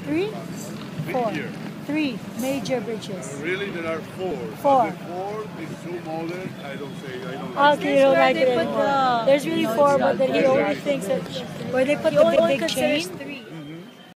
Three? Four. Here. Three major bridges. Really, there are four. Four. But the four is too modern. I don't like Okay, you don't like it anymore. There's really four, but then he only thinks that where they put the big chain.